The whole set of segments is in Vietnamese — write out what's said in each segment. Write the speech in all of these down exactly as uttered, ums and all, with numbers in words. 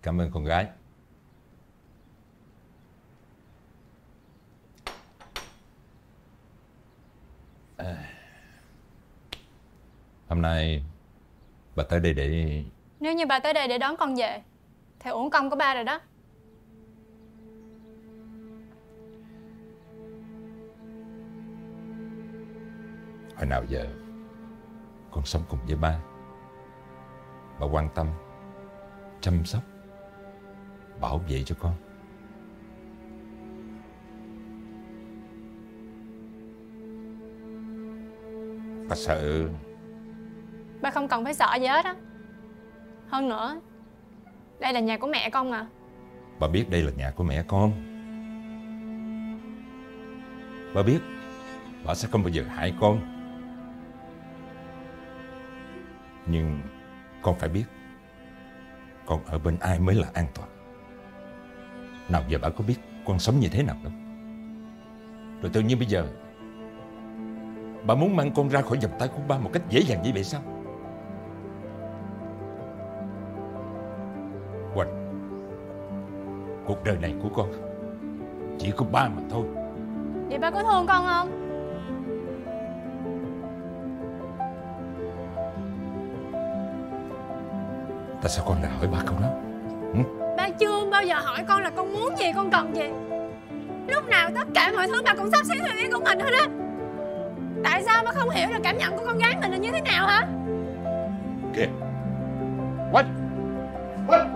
Cảm ơn con gái. À, hôm nay bà tới đây để... Nếu như bà tới đây để đón con về thì uổng công của ba rồi đó. Hồi nào giờ con sống cùng với ba, bà quan tâm, chăm sóc, bảo vệ cho con. Bà sợ... Ba không cần phải sợ gì hết á. Hơn nữa, đây là nhà của mẹ con mà. Bà biết đây là nhà của mẹ con. Bà biết bà sẽ không bao giờ hại con. Nhưng con phải biết con ở bên ai mới là an toàn. Nào giờ bà có biết con sống như thế nào đâu. Rồi tự nhiên bây giờ bà muốn mang con ra khỏi vòng tay của ba một cách dễ dàng như vậy sao? Quỳnh, cuộc đời này của con chỉ có ba mà thôi. Vậy ba có thương con không? Tại sao con lại hỏi ba câu đó? Ừ? Ba chưa bao giờ hỏi con là con muốn gì, con cần gì. Lúc nào tất cả mọi thứ ba cũng sắp xếp theo ý của mình hết á. Tại sao ba không hiểu là cảm nhận của con gái mình là như thế nào hả? Kìa Quỳnh, Quỳnh.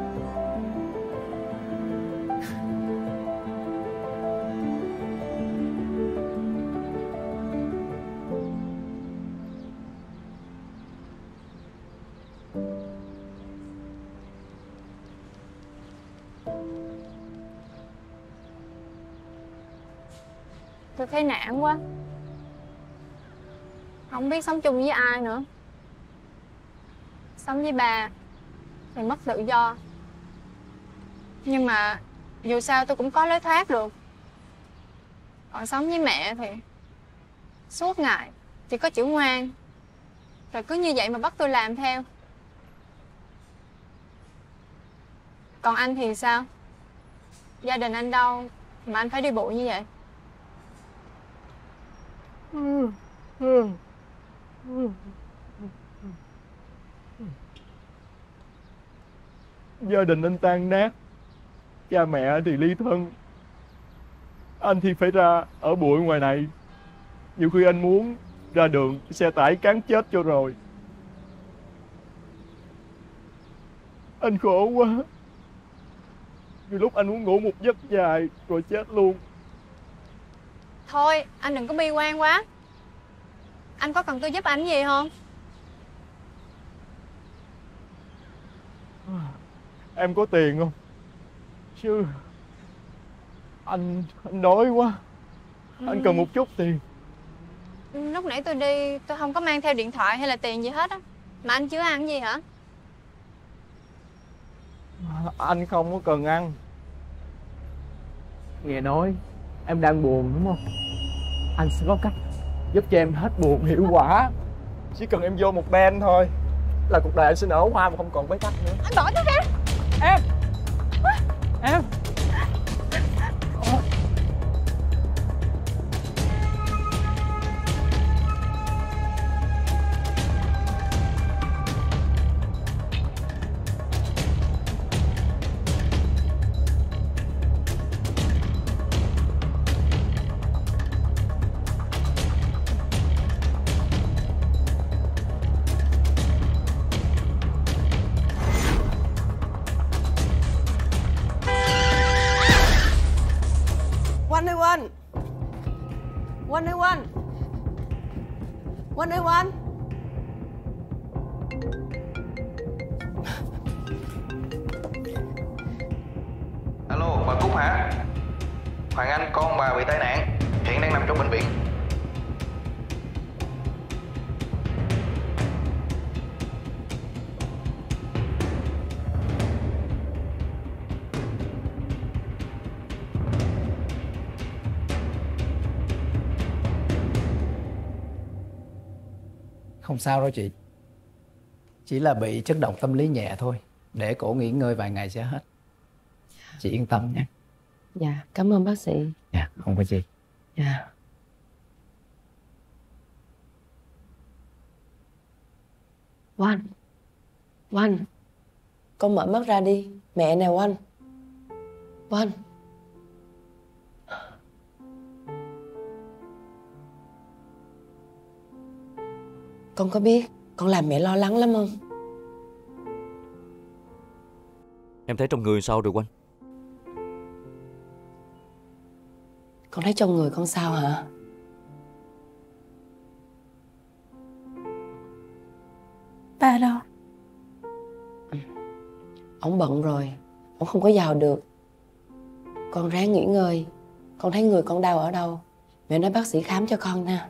Tôi thấy nản quá. Không biết sống chung với ai nữa. Sống với bà thì mất tự do. Nhưng mà dù sao tôi cũng có lối thoát được. Còn sống với mẹ thì suốt ngày chỉ có chữ ngoan. Rồi cứ như vậy mà bắt tôi làm theo. Còn anh thì sao? Gia đình anh đâu mà anh phải đi bộ như vậy? Gia đình anh tan nát, cha mẹ thì ly thân. Anh thì phải ra ở bụi ngoài này. Nhiều khi anh muốn ra đường xe tải cán chết cho rồi. Anh khổ quá. Vì lúc anh muốn ngủ một giấc dài rồi chết luôn. Thôi anh đừng có bi quan quá. Anh có cần tôi giúp anh gì không? Em có tiền không? Chứ Anh anh đói quá. Anh Ừ. cần một chút tiền. Lúc nãy tôi đi tôi không có mang theo điện thoại hay là tiền gì hết á. Mà anh chưa ăn gì hả? Anh không có cần ăn. Nghe nói em đang buồn đúng không? Anh sẽ có cách giúp cho em hết buồn hiệu quả. Chỉ cần em vô một band thôi là cuộc đời anh sẽ nở hoa mà không còn bế tắc nữa. Anh bỏ tôi ra. Em Em One ơi One. One ơi One. One ơi One. Alo, bà Cúc hả? Hoàng Anh, con bà bị tai nạn, hiện đang nằm trong bệnh viện. Không sao đâu chị. Chỉ là bị chất độc tâm lý nhẹ thôi. Để cổ nghỉ ngơi vài ngày sẽ hết. Chị yên tâm nhé. Dạ, cảm ơn bác sĩ. Dạ, không có gì. Dạ. Oanh, Oanh, con mở mắt ra đi. Mẹ nè Oanh. Oanh. Con có biết con làm mẹ lo lắng lắm không? Em thấy trong người sao rồi Oanh? Con thấy trong người con sao hả? Ba đâu? Ông bận rồi, ông không có vào được. Con ráng nghỉ ngơi. Con thấy người con đau ở đâu, mẹ nói bác sĩ khám cho con nha.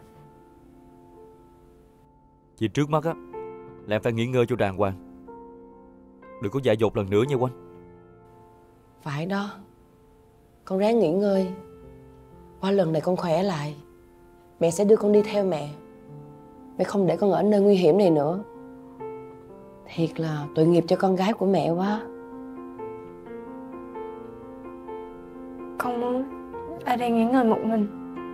Vì trước mắt á là em phải nghỉ ngơi cho đàng hoàng, đừng có dại dột lần nữa nha Oanh. Phải đó. Con ráng nghỉ ngơi. Qua lần này con khỏe lại, mẹ sẽ đưa con đi theo mẹ. Mẹ không để con ở nơi nguy hiểm này nữa. Thiệt là tội nghiệp cho con gái của mẹ quá. Con muốn ở đây nghỉ ngơi một mình.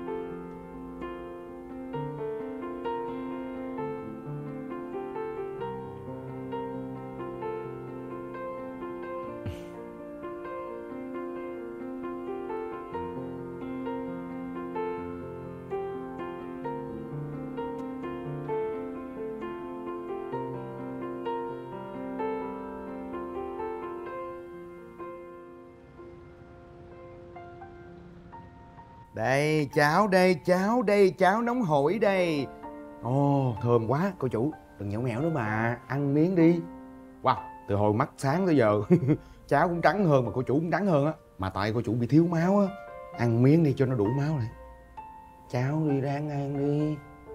Đây, cháo đây, cháo đây, cháo nóng hổi đây. Ồ, thơm quá, cô chủ. Đừng nhõng nhẽo nữa mà, ăn miếng đi. Wow, từ hồi mắt sáng tới giờ cháo cũng trắng hơn mà cô chủ cũng trắng hơn á. Mà tại cô chủ bị thiếu máu á. Ăn miếng đi cho nó đủ máu này. Cháo đi, ráng ăn đi.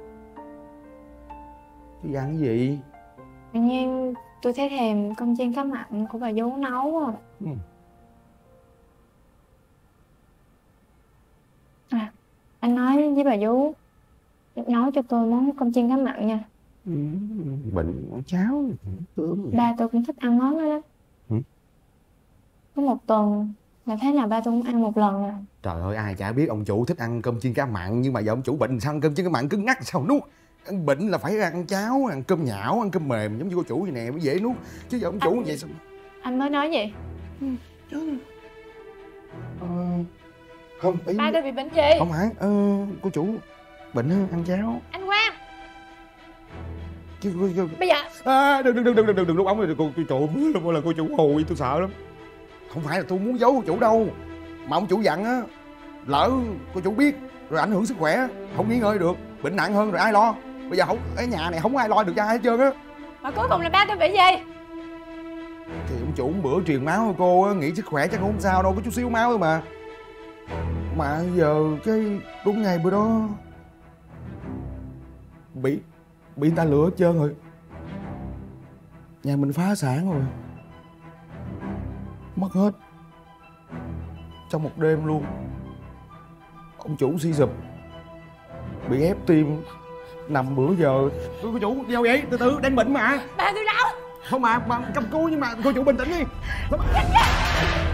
Chứ ăn cái gì? Tự nhiên tôi thấy thèm cơm chiên cá mặn của bà vú nấu à. Ừ. À, anh nói với bà vú nấu cho tôi món cơm chiên cá mặn nha. Ừ, bệnh món cháo. Ba tôi cũng thích ăn món đó đó. Ừ. Có một tuần là thế nào ba tôi cũng ăn một lần à. Trời ơi, ai chả biết ông chủ thích ăn cơm chiên cá mặn. Nhưng mà giờ ông chủ bệnh sao ăn cơm chiên cá mặn cứng ngắc sao nuốt. Ăn bệnh là phải ăn cháo, ăn cơm nhão, ăn cơm mềm giống như cô chủ vậy nè mới dễ nuốt. Chứ giờ ông chủ anh, vậy sao? Anh mới nói gì? Ừ. Ờ, không ý... Ba tôi bị bệnh gì? Không phải, ờ, cô chủ bệnh á, ăn cháo. Anh Quang. Chứ, chứ... Bây giờ À, đừng đừng đừng đừng đừng đừng đừng lúc ống này cô cô chủ là cô chủ hùi tôi sợ lắm. Không phải là tôi muốn giấu cô chủ đâu, mà ông chủ dặn á, lỡ cô chủ biết rồi ảnh hưởng sức khỏe, không nghỉ ngơi được, bệnh nặng hơn rồi ai lo. Bây giờ không ở nhà này không ai lo được cho ai hết trơn á. mà cuối cùng là ba tôi bị gì? Thì ông chủ bữa truyền máu của cô á, nghĩ sức khỏe chắc không sao đâu, có chút xíu máu thôi mà. Mà giờ cái đúng ngày bữa đó bị bị người ta lừa hết trơn rồi. Nhà mình phá sản rồi, mất hết trong một đêm luôn. Ông chủ suy sụp, bị ép tim, nằm bữa giờ. Cô chủ đi đâu vậy? Từ từ, đang bệnh mà. Ba tôi đâu? Không mà, mà cầm cua nhưng mà cô chủ bình tĩnh đi. Không...